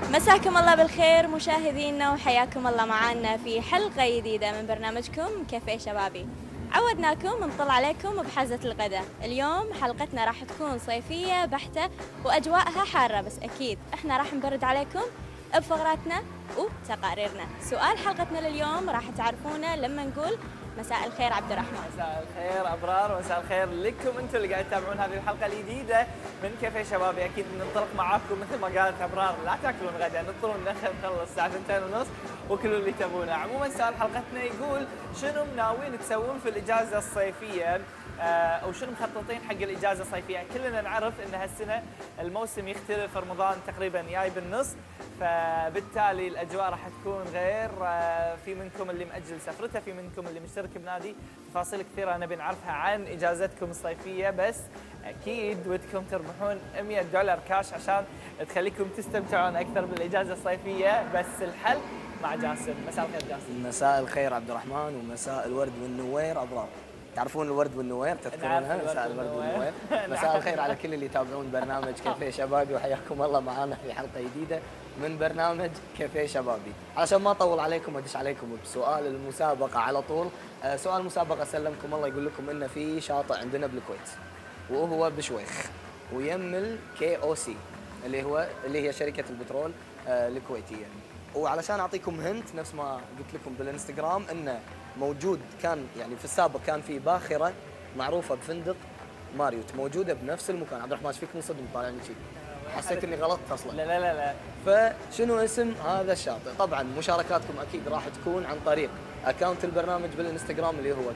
مساكم الله بالخير مشاهدينا، وحياكم الله معنا في حلقة جديدة من برنامجكم كافيه شبابي. عودناكم نطل عليكم بحزة الغداء. اليوم حلقتنا راح تكون صيفية بحتة وأجواءها حارة، بس أكيد إحنا راح نبرد عليكم بفقراتنا وتقاريرنا. سؤال حلقتنا لليوم راح تعرفونه لما نقول مساء الخير عبد الرحمن. مساء الخير ابرار، ومساء الخير لكم انتم اللي قاعد تتابعون هذه الحلقه الجديده من كافيه شبابي. اكيد ننطلق معاكم مثل ما قالت ابرار، لا تاكلون غدا، نطلون نخلص الساعه 2:30 وكلوا اللي تبونه. عموما سؤال حلقتنا يقول شنو ناويين تسوون في الاجازه الصيفيه، او شنو مخططين حق الاجازه الصيفيه؟ كلنا نعرف ان هالسنه الموسم يختلف، رمضان تقريبا جاي بالنص، فبالتالي الاجواء راح تكون غير. في منكم اللي مأجل سفرته، في منكم اللي مشترك بنادي. تفاصيل كثيره نبي نعرفها عن اجازتكم الصيفيه، بس اكيد ودكم تربحون $100 كاش عشان تخليكم تستمتعون اكثر بالاجازه الصيفيه. بس الحل مع جاسم. مساء الخير جاسم. مساء الخير عبد الرحمن، ومساء الورد والنوير ابرار. تعرفون الورد والنوير؟ تذكرونها؟ مساء الورد والنوير. مساء الخير على كل اللي يتابعون برنامج كافيه شبابي، وحياكم الله معنا في حلقه جديده من برنامج كافيه شبابي. علشان ما اطول عليكم وادش عليكم بسؤال المسابقه على طول. سؤال المسابقه سلمكم الله يقول لكم انه في شاطئ عندنا بالكويت وهو بشويخ ويم KOC اللي هي شركه البترول الكويتيه. وعلشان اعطيكم هنت نفس ما قلت لكم بالانستغرام انه موجود، كان يعني في السابق كان في باخره معروفه بفندق ماريوت موجوده بنفس المكان. عبد الرحمن ايش فيك منصدم طالعني شيء؟ حسيت اني غلطت اصلا. لا. فشنو اسم هذا الشاطئ؟ طبعا مشاركاتكم اكيد راح تكون عن طريق اكونت البرنامج بالانستغرام اللي هو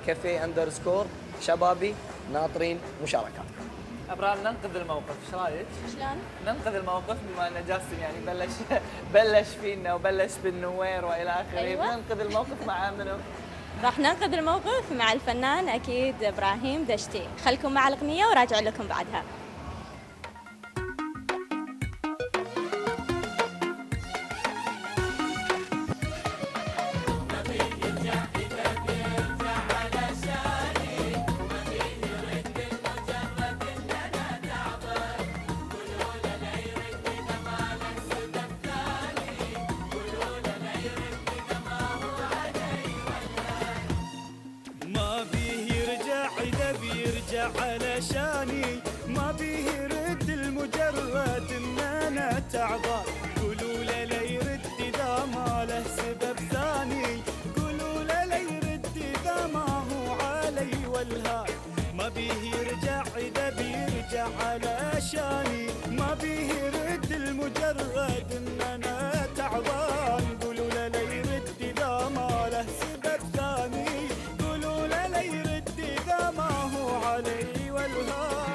cafe_شبابي. ناطرين مشاركاتكم. ابرار ننقذ الموقف، ايش رايك؟ شلون؟ ننقذ الموقف بما ان جاسم يعني بلش فينا وبلش بالنوير والى اخره. أيوة. ننقذ الموقف مع منو؟ راح ننقذ الموقف مع الفنان أكيد إبراهيم دشتي. خلكم مع الأغنية وراجع لكم بعدها. علشاني ما بيه يرد المجرد ان انا تعبان. قولوا له لا يرد اذا ما له سبب ثاني، قولوا له لا يرد اذا ما هو علي والهان. ما بيه يرجع اذا بيرجع علشاني، ما بيه يرد المجرد ان انا تعبان. قولوا له لا يرد اذا ما له سبب ثاني، قولوا له لا يرد اذا ما هو علي والهان.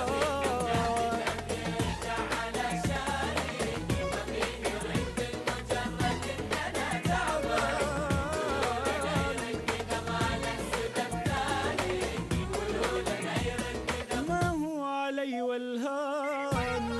ما هو علي والهان.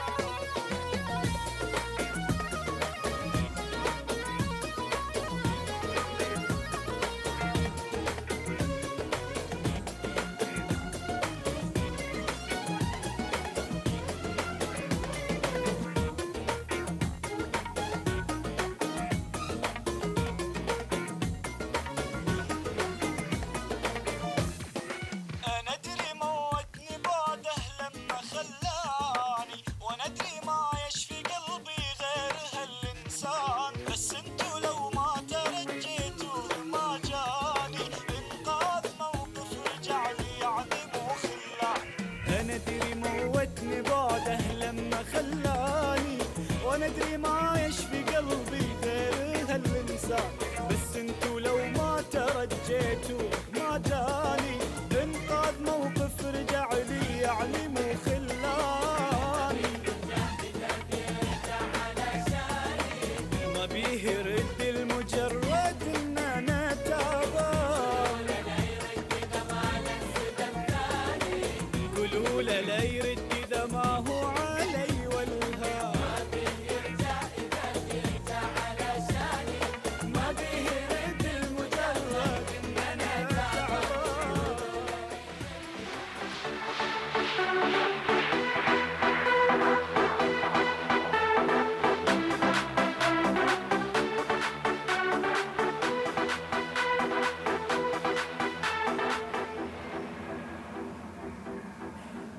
أنا أدري موتني بعده لما خلاني، وأنا أدري ما يشفي قلبي غير هالإنسان. بس انتو لو ما ترجيتوا ما جاني إنقاذ موقف رجع لي يعني مو خلان. أنا أدري موتني بعده لما خلاني، وأنا أدري ما يشفي قلبي غير هالإنسان. بس انتو لو ما ترجيتوا ما جاني انقاذ موقف رجع لي يعني مو خلاني. ما بيه يرد المجرد ان انا تعبان. قولوا له لا يرد اذا ما هو علي والهان. ما بيه يرد المجرد ان انا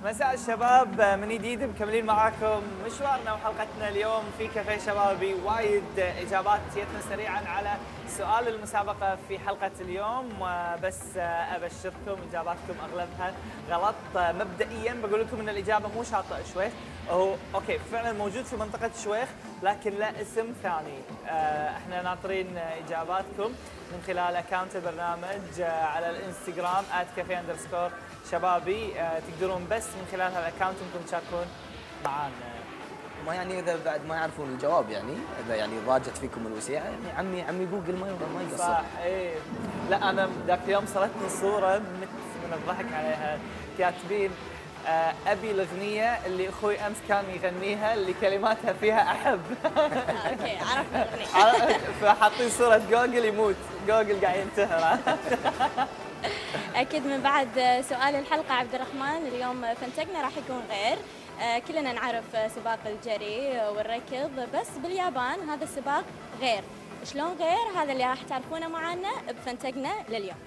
مساء الشباب من جديد مكملين معاكم مشوارنا وحلقتنا اليوم في كافيه شبابي. وايد اجابات جتنا سريعا على سؤال المسابقه في حلقه اليوم، بس ابشركم اجاباتكم اغلبها غلط. مبدئيا بقول لكم ان الاجابه مو شاطئ شويخ، هو اوكي فعلا موجود في منطقه شويخ لكن لا اسم ثاني. احنا ناطرين اجاباتكم من خلال اكونت البرنامج على الانستغرام @cafe_شبابي. تقدرون بس من خلال هالاكونت انكم تشاركون معانا. ما يعني اذا بعد ما يعرفون الجواب، يعني اذا يعني ضاجت فيكم الوسيعه، يعني عمي جوجل ما يقصر. صح ايه. لا انا ذاك اليوم صارتني صوره من الضحك عليها، كاتبين ابي الاغنيه اللي اخوي امس كان يغنيها اللي كلماتها فيها احب. اوكي عرفت الاغنيه. فحاطين صوره جوجل يموت، جوجل قاعد ينتهر. اكيد من بعد سؤال الحلقه عبد الرحمن اليوم فنتقنا راح يكون غير. كلنا نعرف سباق الجري والركض، بس باليابان هذا السباق غير. شلون غير؟ هذا اللي راح تعرفونه معنا بفنتقنا لليوم.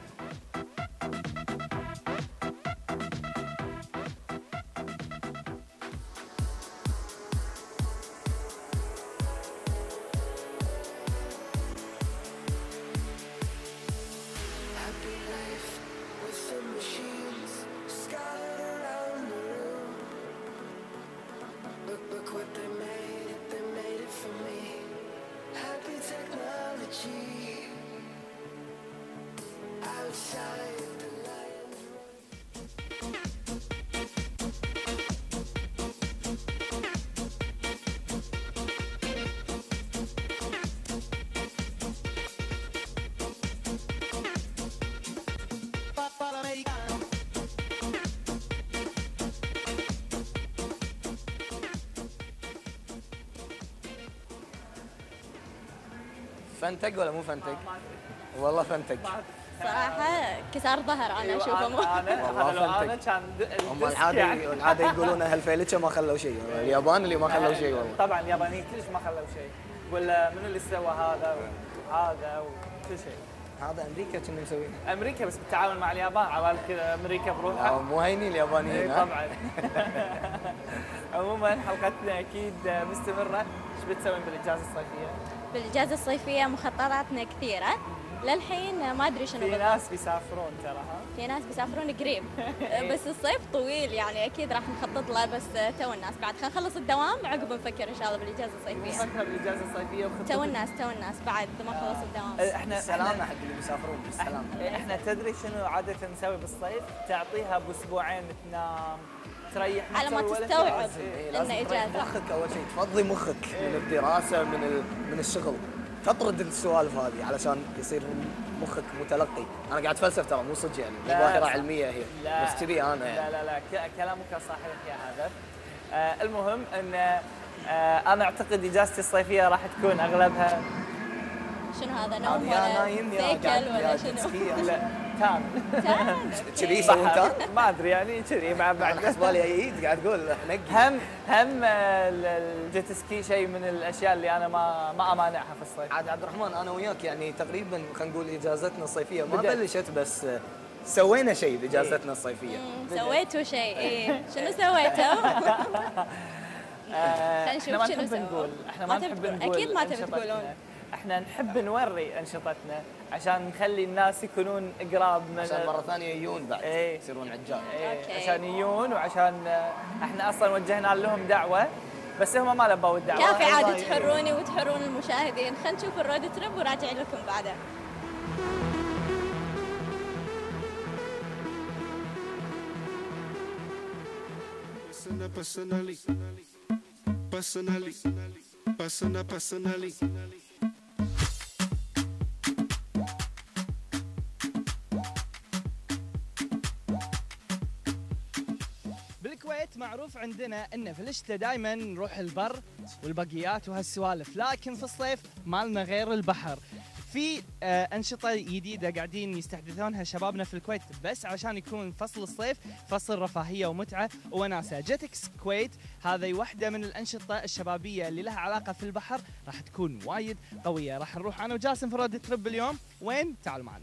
فنتق ولا مو فنتق؟ والله فنتق صراحه كسر ظهر انا اشوفه. انا كان هم العاده يقولون هالفيلتشه ما خلوا شيء، اليابان اللي ما خلوا شيء والله. طبعا اليابانيين كلش ما خلوا شيء، ولا من اللي سوى هذا وهذا وكل شيء. هذا امريكا كنا مسوينه. امريكا بس بالتعاون مع اليابان، عبالك كذا امريكا بروحها. مو هينين اليابانيين. اي طبعا. عموما حلقتنا اكيد مستمره. ايش بتسوين بالاجازه الصيفيه؟ بالاجازه الصيفيه مخططاتنا كثيره، للحين ما ادري شنو. في ناس بيسافرون ترى، في ناس بيسافرون قريب. بس الصيف طويل يعني اكيد راح نخطط له، بس تو الناس بعد خلينا نخلص الدوام عقب نفكر ان شاء الله بالاجازه الصيفيه. نفكر بالاجازه الصيفيه تو الناس بعد ما خلص الدوام. احنا سلامنا حق اللي بيسافرون بالسلام. احنا تدري شنو عاده نسوي بالصيف؟ تعطيها باسبوعين تنام تريح على ما تستوعب لازم انه اجازه. مخك اول شيء تفضي مخك من الدراسه من الشغل، تطرد السوالف هذه علشان يصير مخك متلقي. انا قاعد اتفلسف ترى، مو صدق يعني، ظاهره علميه هي. بس كذي انا يعني. لا كلامك صحيح يا هذا. المهم ان انا اعتقد اجازتي الصيفيه راح تكون اغلبها شنو هذا؟ نوم يا نايم يا سيكل ولا شنو؟ لا تان كذي يسوون تان؟ ما ادري يعني كذي مع بعض. حسبالي ايد قاعد تقول نقي. هم الجيت سكي شيء من الاشياء اللي انا ما امانعها في الصيف. عاد عبد الرحمن انا وياك يعني تقريبا خلينا نقول اجازتنا الصيفيه ما بلشت، بس سوينا شيء باجازتنا الصيفيه. سويتوا شيء؟ ايه شنو سويتوا؟ احنا ما نحب نقول، احنا ما نحب نقول. اكيد ما تبي تقولون. احنا نحب نوري انشطتنا عشان نخلي الناس يكونون قراب من، عشان مره ثانيه يجون بعد يصيرون عجال. عشان يجون، وعشان احنا اصلا وجهنا لهم دعوه بس هم ما لبوا الدعوه. كافي عاد تحروني وتحرون المشاهدين. خلينا نشوف الرود تريب وراجع لكم بعدها. personally. بالكويت معروف عندنا ان في الشتاء دائما نروح البر والبقيات وهالسوالف، لكن في الصيف مالنا غير البحر. في أنشطة جديدة قاعدين يستحدثونها شبابنا في الكويت بس عشان يكون فصل الصيف فصل رفاهية ومتعة وناسة. جيتكس كويت هذه واحدة من الأنشطة الشبابية اللي لها علاقة في البحر، راح تكون وايد قوية. راح نروح أنا وجاسم في رود تريب اليوم. وين؟ تعالوا معنا.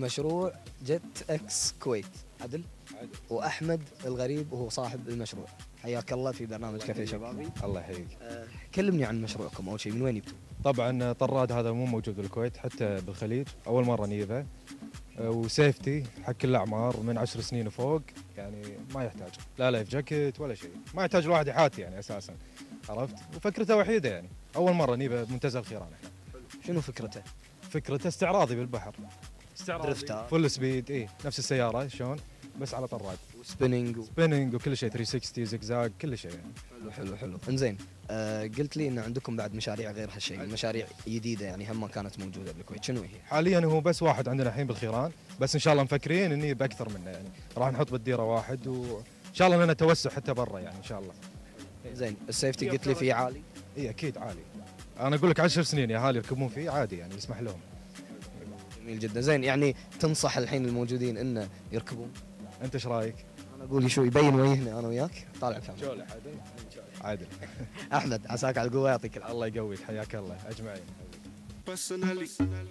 مشروع جت اكس كويت عدل؟ واحمد الغريب وهو صاحب المشروع. حياك الله في برنامج كافيه شبابي. الله يحييك. كلمني عن مشروعكم اول شيء، من وين جبتوه؟ طبعا طراد هذا مو موجود بالكويت، حتى بالخليج اول مره نجيبه. وسيفتي حق كل الاعمار من 10 سنين وفوق، يعني ما يحتاج لا لايف جاكيت ولا شيء، ما يحتاج الواحد يحاتي يعني اساسا، عرفت؟ وفكرته وحيده يعني، اول مره نجيبه بمنتزه الخيران احنا. شنو فكرته؟ فكرته استعراضي بالبحر، استعراضي درفتر. فل سبيد، اي نفس السياره شلون بس على طراد، وسبيننج سبيننج وكل شيء، 360 زقزاق كل شيء يعني. حلو. انزين، قلت لي ان عندكم بعد مشاريع غير هالشيء، مشاريع جديده يعني هم ما كانت موجوده بالكويت، شنو هي؟ حاليا هو بس واحد عندنا الحين بالخيران، بس ان شاء الله مفكرين اني باكثر منه يعني، راح نحط بالديره واحد وان شاء الله لنا توسع حتى برا يعني ان شاء الله. زين، السيفتي قلت لي فيه عالي؟ اي اكيد عالي، انا اقول لك 10 سنين يا اهالي يركبون فيه عادي يعني، يسمح لهم. جميل جدا. زين، يعني تنصح الحين الموجودين انه يركبون؟ انت ايش رايك؟ انا اقول شو يبين وجهنا انا وياك، طالع الكاميرا. شولح عادل. احمد عساك على القوه، يعطيك العافيه. الله يقويك، حياك الله اجمعين. Personally,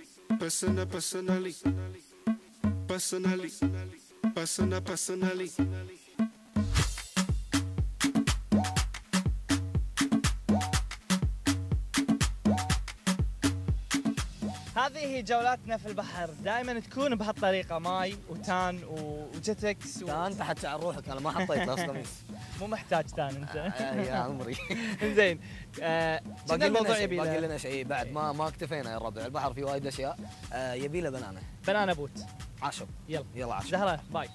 personally. هذه هي جولاتنا في البحر، دائما تكون بهالطريقه، ماي وتان وجتكس انت حتشعر روحك، انا ما حطيت لاس قميص. مو محتاج تان انت. يا عمري. زين، باقي الموضوع لنا يبي باقي له لنا شيء بعد، ما اكتفينا يا ربع، البحر فيه وايد اشياء. يبي له بنانه. بنانا بوت. عشب. يلا عشب. زهره باي.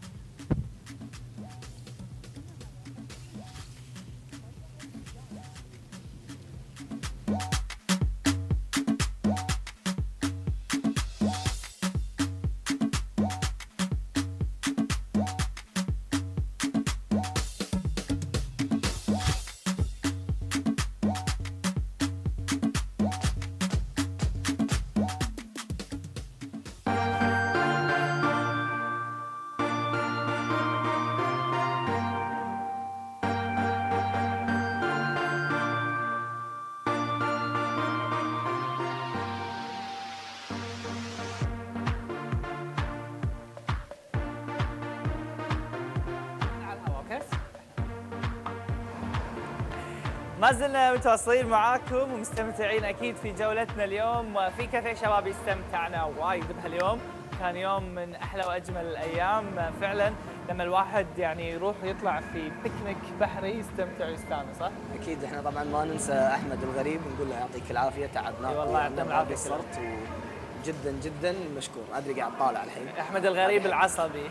ما زلنا متواصلين معاكم ومستمتعين اكيد في جولتنا اليوم في كافيه شبابي. استمتعنا وايد بهاليوم، كان يوم من احلى واجمل الايام فعلا، لما الواحد يعني يروح ويطلع في بيكنيك بحري يستمتع ويستانس. صح؟ اكيد. احنا طبعا ما ننسى احمد الغريب، نقول له يعطيك العافيه، تعبناك والله يعطيك العافيه، قصرت جدا جدا مشكور. ادري قاعد طالع الحين احمد الغريب العصبي.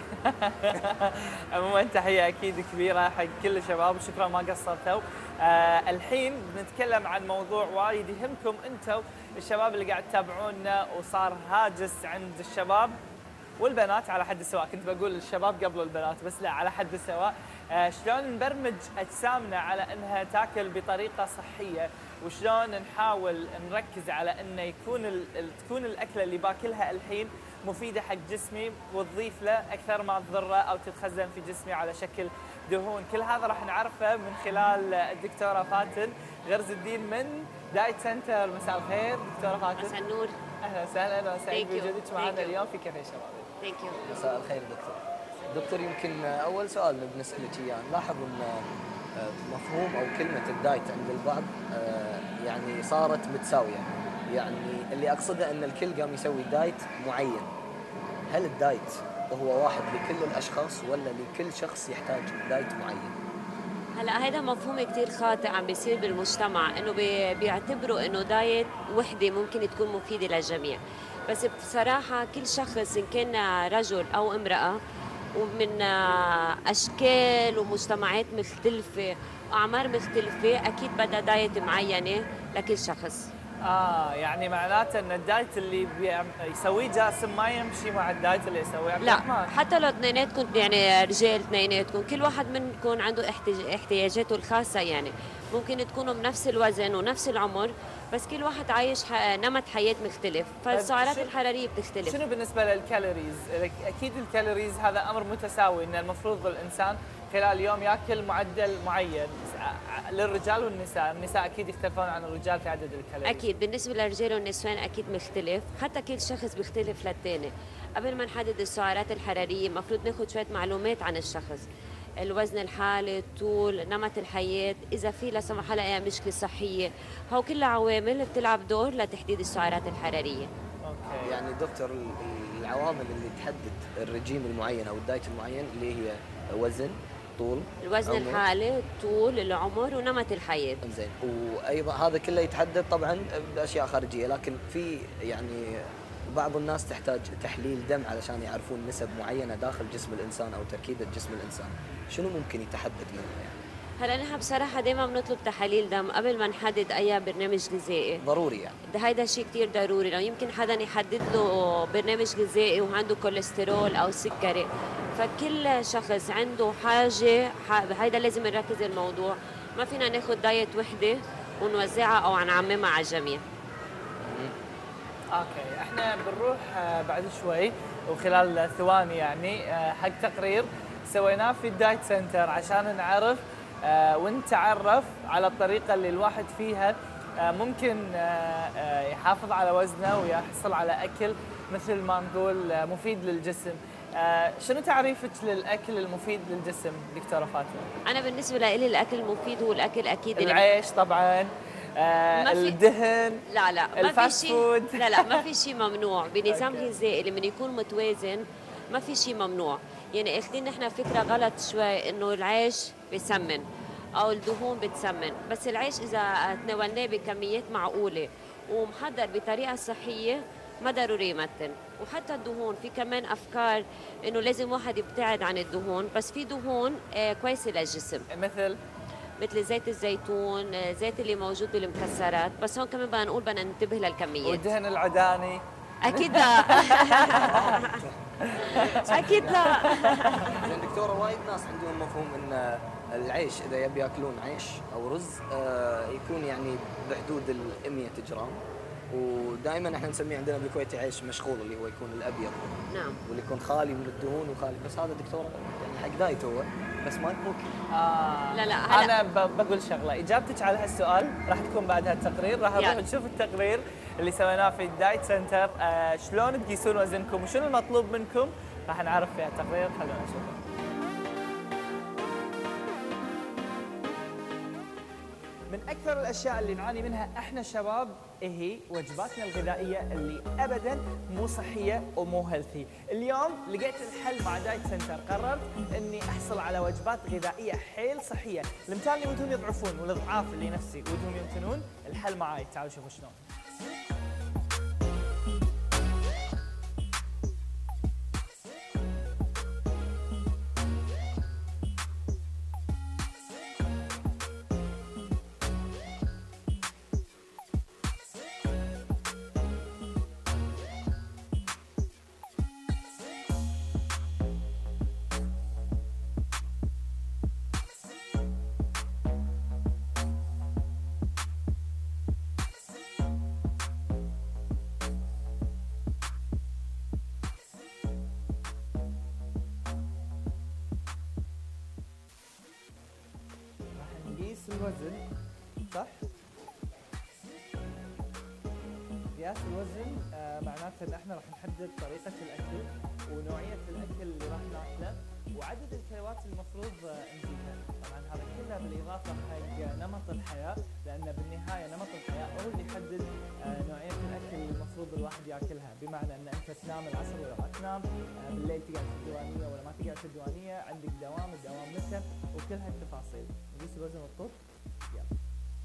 عموما تحيه اكيد كبيره حق كل الشباب وشكرا ما قصرتوا. الحين بنتكلم عن موضوع وايد يهمكم انتم الشباب اللي قاعد تتابعونا، وصار هاجس عند الشباب والبنات على حد سواء. كنت بقول الشباب قبل البنات بس لا، على حد سواء. شلون نبرمج اجسامنا على انها تاكل بطريقه صحيه، وشلون نحاول نركز على انه تكون الاكله اللي باكلها الحين مفيده حق جسمي وتضيف له اكثر ما تضره او تتخزن في جسمي على شكل دهون. كل هذا راح نعرفه من خلال الدكتوره فاتن غرز الدين من دايت سنتر. مساء الخير دكتوره فاتن. مساء النور. اهلا وسهلا، انا سعيد بوجودك معنا اليوم في كافيه شبابي. ثانك يو. مساء الخير دكتور. يمكن اول سؤال بنسالك اياه، نلاحظ ان مفهوم او كلمه الدايت عند البعض يعني صارت متساويه، يعني اللي اقصده ان الكل قام يسوي دايت معين. هل الدايت هو واحد لكل الاشخاص ولا لكل شخص يحتاج دايت معين؟ هلا هذا مفهوم كثير خاطئ عم بيصير بالمجتمع، انه بيعتبروا انه دايت وحده ممكن تكون مفيده للجميع، بس بصراحه كل شخص ان كان رجل او امراه ومن اشكال ومجتمعات مختلفه واعمار مختلفه، اكيد بدها دايت معينه لكل شخص. يعني معناته ان الدايت اللي يسويه جاسم ما يمشي مع الدايت اللي يسويه عبد الرحمن. لا، حتى لو اثنيناتكم يعني رجال اثنيناتكم، كل واحد منكم عنده احتياجاته الخاصه، يعني ممكن تكونوا بنفس الوزن ونفس العمر، بس كل واحد عايش نمط حياه مختلف، فالسعرات الحراريه بتختلف. شنو بالنسبه للكالوريز؟ اكيد الكالوريز هذا امر متساوي، ان المفروض الانسان خلال اليوم ياكل معدل معين للرجال والنساء. النساء اكيد يختلفون عن الرجال في عدد الكالوريز. اكيد بالنسبه للرجال والنسوان اكيد مختلف، حتى كل شخص بيختلف للثاني. قبل ما نحدد السعرات الحراريه المفروض ناخذ شويه معلومات عن الشخص، الوزن الحالي، الطول، نمط الحياه، اذا في لا سمح الله اي مشكله صحيه، هو كلها عوامل بتلعب دور لتحديد السعرات الحراريه. اوكي. يعني دكتور العوامل اللي تحدد الرجيم المعين او الدايت المعين اللي هي وزن، طول، الوزن عمر. الحالي، الطول، العمر، ونمط الحياه. زين، وايضا هذا كله يتحدد طبعا باشياء خارجيه، لكن في يعني بعض الناس تحتاج تحليل دم علشان يعرفون نسب معينه داخل جسم الانسان او تركيبه جسم الانسان، شنو ممكن يتحدد منه يعني؟ هلا نحن بصراحه دائما بنطلب تحاليل دم قبل ما نحدد اي برنامج غذائي. ضروري يعني. هيدا شيء كثير ضروري، لو يمكن حدا يحدد له برنامج غذائي وعنده كوليسترول او سكري، فكل شخص عنده حاجه هيدا لازم نركز الموضوع، ما فينا ناخذ دايت وحده ونوزعها او نعممها على الجميع. اوكي، احنا بنروح بعد شوي وخلال ثواني يعني حق تقرير سويناه في الدايت سنتر عشان نعرف ونتعرف على الطريقه اللي الواحد فيها ممكن يحافظ على وزنه ويحصل على اكل مثل ما نقول مفيد للجسم. شنو تعريفك للاكل المفيد للجسم دكتوره فاطمه؟ انا بالنسبه لي الاكل المفيد هو الاكل اكيد العيش طبعا، الدهن، لا ما الفاست في فود. شيء لا ما في شيء ممنوع بنظام غذائي لما يكون متوازن، ما في شيء ممنوع. يعني اخذين نحن فكره غلط شوي انه العيش بيسمن او الدهون بتسمن، بس العيش اذا تناولناه بكميات معقوله ومحضر بطريقه صحيه ما ضروري يمتن. وحتى الدهون في كمان افكار انه لازم واحد يبتعد عن الدهون، بس في دهون كويسه للجسم مثل زيت الزيتون، زيت اللي موجود بالمكسرات، بس هون كمان بدنا نقول بدنا ننتبه للكميات. والدهن العداني اكيد لا. اكيد لا. زين دكتوره، وايد ناس عندهم مفهوم ان العيش اذا يبي ياكلون عيش او رز يكون يعني بحدود ال 100 جرام، ودائما احنا نسميه عندنا بالكويت عيش مشغول اللي هو يكون الابيض. نعم. واللي يكون خالي من الدهون وخالي، بس هذا دكتوره يعني حق دايت هو، بس ما مو لا انا بقول شغله، اجابتك على هالسؤال راح تكون بعد هالتقرير، راح نروح نشوف التقرير اللي سويناه في الدايت سنتر، شلون تقيسون وزنكم وشنو المطلوب منكم، راح نعرف في هالتقرير، خلونا نشوفه. من اكثر الاشياء اللي نعاني منها احنا الشباب هي وجباتنا الغذائيه اللي ابدا مو صحيه ومو هيلثي. اليوم لقيت الحل مع دايت سنتر، قررت اني احصل على وجبات غذائيه حيل صحيه، الامثال اللي ودهم يضعفون والاضعاف اللي نفسي ودهم يمتنون، الحل معاي، تعالوا شوفوا شلون. الوزن صح؟ قياس الوزن معناته ان احنا راح نحدد طريقه الاكل ونوعيه الاكل اللي راح ناكله وعدد الكالوريات المفروض نزيدها، طبعا هذا كله بالاضافه حق نمط الحياه، لان بالنهايه نمط الحياه هو اللي يحدد نوعيه الاكل اللي المفروض الواحد ياكلها، بمعنى ان انت تنام العصر ولا ما تنام، بالليل تقعد في الديوانيه ولا ما تقعد في الديوانيه، عندك الدوام متى، وكل هالتفاصيل. نقيس الوزن والطول. يلا.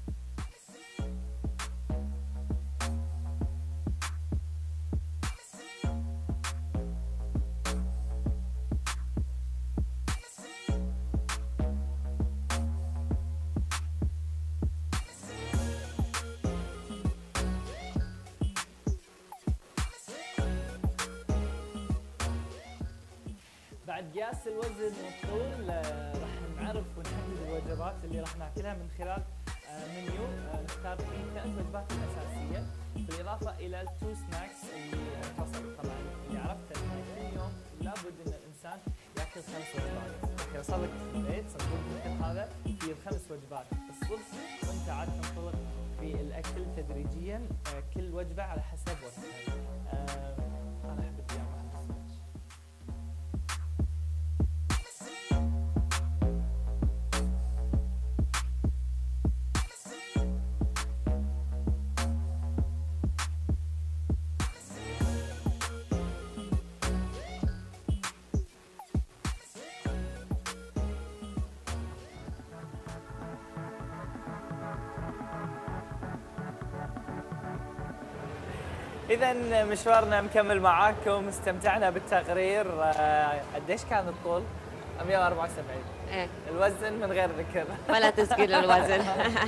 بعد قياس الوزن والطول راح نعرف ونحدد الوجبات اللي راح ناكلها من خلال منيو نختار فيه 3 وجبات الاساسيه، بالاضافه الى التو سناكس اللي انفصل. طبعا اللي عرفته ان كل يوم لابد ان الانسان ياكل 5 وجبات، راح يوصلك في البيت صندوق مثل هذا فيه 5 وجبات الصبح، وانت عاد تنطلق في الاكل تدريجيا كل وجبه على حسب وقتها. انا احب الديابه. اذا مشوارنا مكمل معاكم، استمتعنا بالتقرير. قديش كان الطول؟ 174. ايه الوزن من غير ذكر. ولا تسجيل الوزن.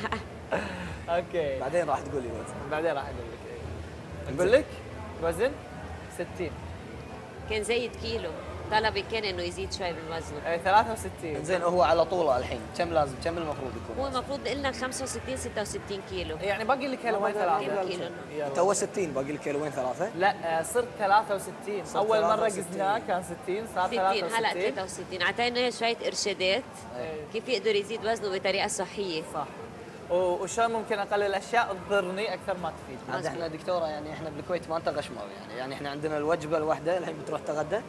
اوكي بعدين راح تقول لي الوزن. بعدين راح اقول لك. اقول لك وزن 60. كان زايد كيلو، طلبي كان انه يزيد شوي بالوزن. 63. زين هو على طوله الحين كم لازم كم المفروض يكون؟ هو المفروض لنا 65 66 كيلو. يعني باقي لك كيلوين ثلاثة. كيلو. انت هو 60 باقي لك كيلوين ثلاثه؟ لا صرت 63. صرت اول مرة 63. قسناه كان 60 صار 60 هلا 63. اعطينا شويه ارشادات كيف يقدر يزيد وزنه بطريقه صحيه. صح. وشلون ممكن اقلل اشياء تضرني اكثر ما تفيد. عاد احنا دكتوره يعني احنا بالكويت ما نتغشمر يعني احنا عندنا الوجبه الواحده الحين بتروح تغدى؟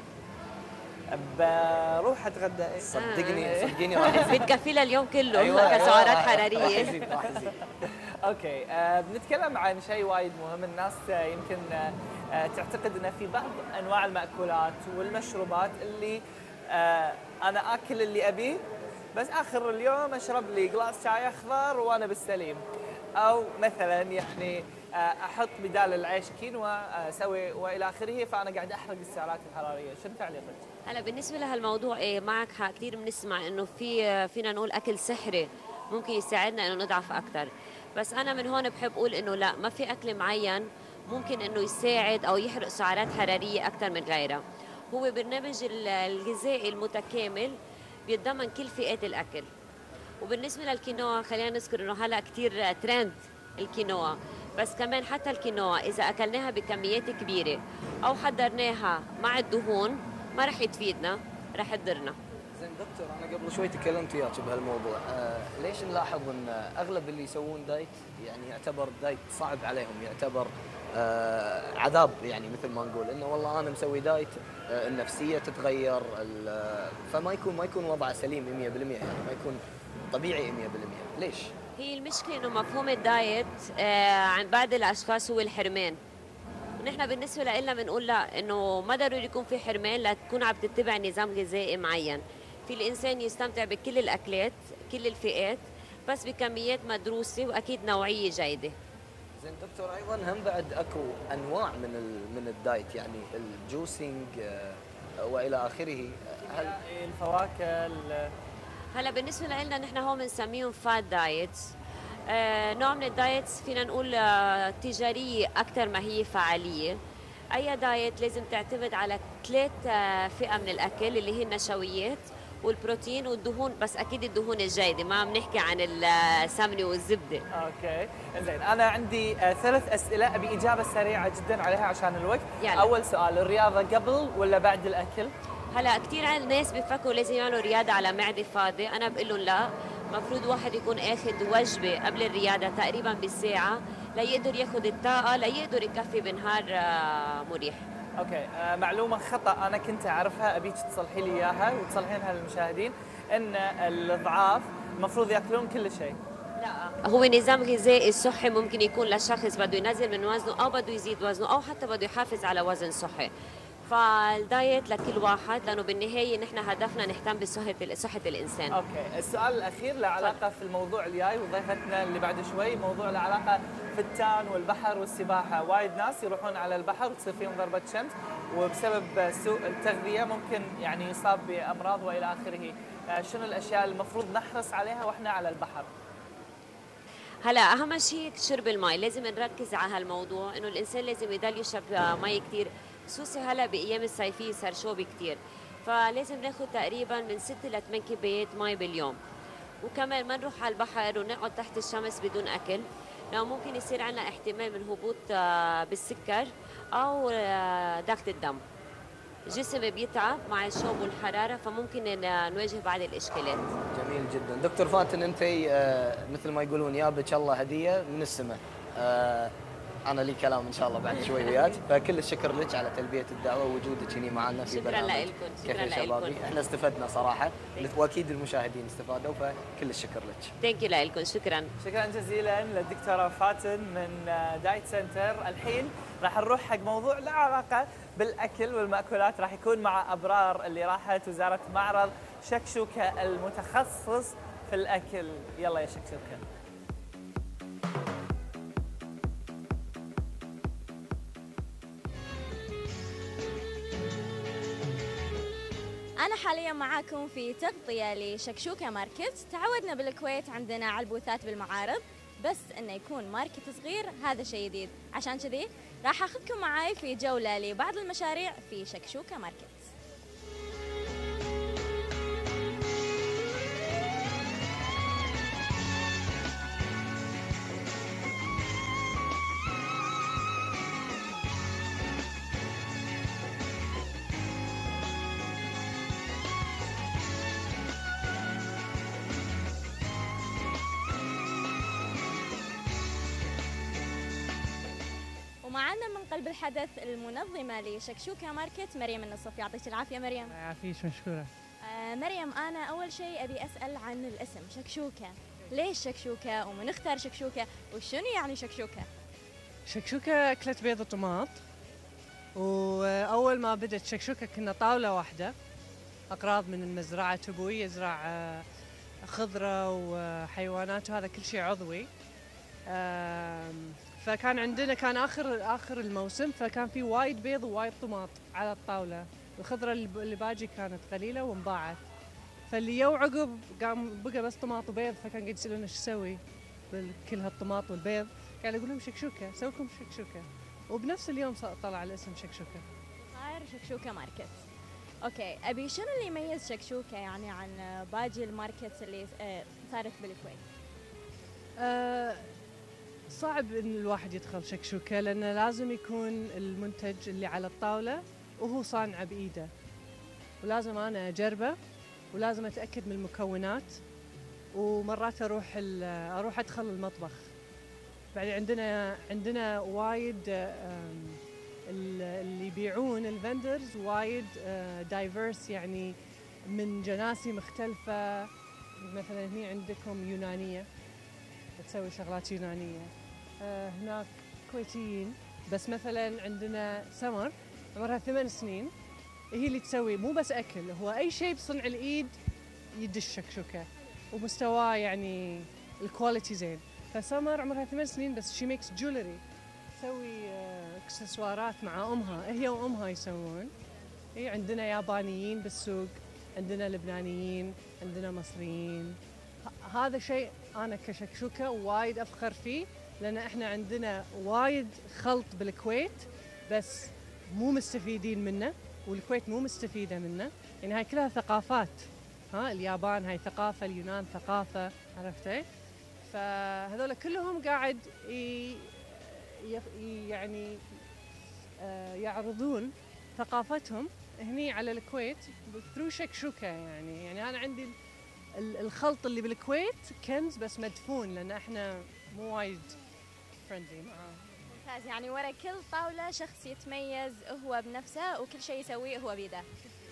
بروح اتغدى. صدقيني راح بتكفي له اليوم كله كسعرات راح حراريه. يزيد. اوكي بنتكلم عن شيء وايد مهم. الناس يمكن تعتقد ان في بعض انواع المأكولات والمشروبات اللي انا اكل اللي ابيه بس اخر اليوم اشرب لي جلاس شاي اخضر وانا بالسليم، او مثلا يعني احط بدال العيش كينوا اسوي والى اخره، فانا قاعد احرق السعرات الحراريه. شنو تعليقك؟ هلا بالنسبه لهالموضوع ايه معك حق، كثير بنسمع انه فينا نقول اكل سحري ممكن يساعدنا انه نضعف اكثر، بس انا من هون بحب اقول انه لا، ما في اكل معين ممكن انه يساعد او يحرق سعرات حراريه اكثر من غيرها. هو برنامج الغذائي المتكامل بيتضمن كل فئات الاكل. وبالنسبه للكينوا خلينا نذكر انه هلا كثير ترند الكينوا، بس كمان حتى الكينوا اذا اكلناها بكميات كبيره او حضرناها مع الدهون ما رح تفيدنا، رح تضرنا. زين دكتور انا قبل شوي تكلمت وياك بهالموضوع، ليش نلاحظ ان اغلب اللي يسوون دايت يعني يعتبر دايت صعب عليهم، يعتبر عذاب، يعني مثل ما نقول انه والله انا مسوي دايت النفسيه تتغير، فما يكون وضعه سليم 100%، يعني ما يكون طبيعي 100%. ليش؟ هي المشكله انه مفهوم الدايت عند بعض الاشخاص هو الحرمان. ونحن بالنسبه لنا بنقول لا، انه ما ضروري يكون في حرمان لتكون عم تتبع نظام غذائي معين. في الانسان يستمتع بكل الاكلات كل الفئات بس بكميات مدروسه واكيد نوعيه جيده. زين دكتور ايضا هم بعد اكو انواع من الدايت، يعني الجوسينج والى اخره. هل الفواكه هلا بالنسبه لنا نحن هون بنسميهم فات دايتس. نوع من الدايتس فينا نقول تجاريه اكثر ما هي فعاليه. اي دايت لازم تعتمد على 3 فئه من الاكل اللي هي النشويات والبروتين والدهون، بس اكيد الدهون الجيده، ما عم نحكي عن السمنه والزبده. اوكي زين، انا عندي 3 اسئله ابي اجابه سريعه جدا عليها عشان الوقت. يلا. اول سؤال، الرياضه قبل ولا بعد الاكل؟ هلا كثير ناس بيفكروا لازم يعملوا رياضه على معده فاضيه، انا بقول لهم لا، المفروض واحد يكون اخذ وجبه قبل الرياضه تقريبا بالساعه ليقدر ياخذ الطاقه ليقدر يكفي بنهار مريح. اوكي معلومه خطا انا كنت اعرفها ابيك تصلحي لي اياها وتصلحينها للمشاهدين، ان الضعاف المفروض ياكلون كل شيء. لا، هو نظام غذائي صحي ممكن يكون لشخص بده ينزل من وزنه او بده يزيد وزنه او حتى بده يحافظ على وزن صحي. فالدايت لكل واحد، لانه بالنهايه نحن هدفنا نهتم بصحه الانسان. اوكي، السؤال الاخير له علاقه في الموضوع الجاي وضيفتنا اللي بعد شوي، موضوع له علاقه في التان والبحر والسباحه. وايد ناس يروحون على البحر وتصير فيهم ضربه شمس وبسبب سوء التغذيه ممكن يعني يصاب بامراض والى اخره. شنو الاشياء المفروض نحرص عليها واحنا على البحر؟ هلا اهم شيء شرب المي، لازم نركز على هالموضوع، انه الانسان لازم يضل يشرب مي كثير، خصوصي هلا بايام الصيفيه صار شوب كثير، فلازم ناخذ تقريبا من 6 ل 8 كوبايات مي باليوم. وكمان ما نروح على البحر ونقعد تحت الشمس بدون اكل، لو ممكن يصير عندنا احتمال من هبوط بالسكر او ضغط الدم. الجسم بيتعب مع الشوب والحراره، فممكن نواجه بعض الاشكالات. جميل جدا. دكتور فاتن انت مثل ما يقولون يابك الله هديه من السماء. انا لي كلام ان شاء الله بعد شوي وياك، فكل الشكر لك على تلبيه الدعوه ووجودك هنا معنا في برنامج. شكرا لكم. كافيه شبابي، احنا استفدنا صراحه واكيد المشاهدين استفادوا، فكل الشكر لك. ثانك يو لكم. شكرا جزيلا للدكتوره فاتن من دايت سنتر. الحين راح نروح حق موضوع له علاقه بالاكل والمأكولات، راح يكون مع ابرار اللي راحت وزارت معرض شكشوكه المتخصص في الاكل. يلا يا شكشوكه. أنا حاليا معاكم في تغطية لشكشوكة ماركت. تعودنا بالكويت عندنا على البوثات بالمعارض، بس إنه يكون ماركت صغير هذا شيء جديد. عشان كذي راح أخذكم معاي في جولة لبعض المشاريع في شكشوكة ماركت. ومعنا من قلب الحدث المنظمة لشكشوكة ماركت مريم النصف. يعطيك العافية مريم. يعافيك مشكورة. مريم، أنا أول شيء أبي أسأل عن الاسم شكشوكة. ليش شكشوكة ومن اختار شكشوكة وشنو يعني شكشوكة؟ شكشوكة أكلة بيض وطماط، وأول ما بدت شكشوكة كنا طاولة واحدة، أقراض من المزرعة، أبوي يزرع خضرة وحيوانات وهذا كل شيء عضوي. فكان عندنا كان آخر الموسم، فكان في وايد بيض ووايد طماط على الطاولة. الخضرة اللي باجي كانت قليلة وانباعت، فاللي يو عقب قام بقى بس طماط وبيض، فكان قاعد يسألون ايش نسوي بكل هالطماط والبيض، قاعد اقول لهم شكشوكة، سوي لكم شكشوكة، وبنفس اليوم طلع الاسم شكشوكة. صاير شكشوكة ماركت. اوكي، ابي شنو اللي يميز شكشوكة يعني عن باقي الماركت اللي صارت بالكويت؟ صعب ان الواحد يدخل شكشوكة لانه لازم يكون المنتج اللي على الطاولة وهو صانعه بايده، ولازم انا اجربه، ولازم اتاكد من المكونات، ومرات اروح ادخل المطبخ. بعدين عندنا وايد اللي يبيعون الفندرز وايد دايفيرس، يعني من جناسي مختلفة. مثلا هنا عندكم يونانية تسوي شغلات يونانية، هناك كويتيين، بس مثلا عندنا سمر عمرها 8 سنين، هي اللي تسوي مو بس أكل، هو أي شيء بصنع الإيد يدش شكشوكة، ومستواه يعني الكواليتي زين. فسمر عمرها 8 سنين بس شي ميكس جولري، تسوي اكسسوارات مع أمها، هي وأمها يسوون. هي عندنا يابانيين بالسوق، عندنا لبنانيين، عندنا مصريين. هذا شيء أنا كشكشوكة وايد أفخر فيه، لأن إحنا عندنا وايد خلط بالكويت بس مو مستفيدين منه، والكويت مو مستفيدة منه، يعني هاي كلها ثقافات. اليابان هاي ثقافة، اليونان ثقافة، عرفتي؟ فهذول كلهم قاعد يعني يعرضون ثقافتهم هني على الكويت ثرو شكشوكة. يعني أنا عندي الخلط اللي بالكويت كنز بس مدفون، لأن احنا مو وايد فريندلي معاه. ممتاز، يعني ورا كل طاولة شخص يتميز هو بنفسه وكل شيء يسويه هو بيده.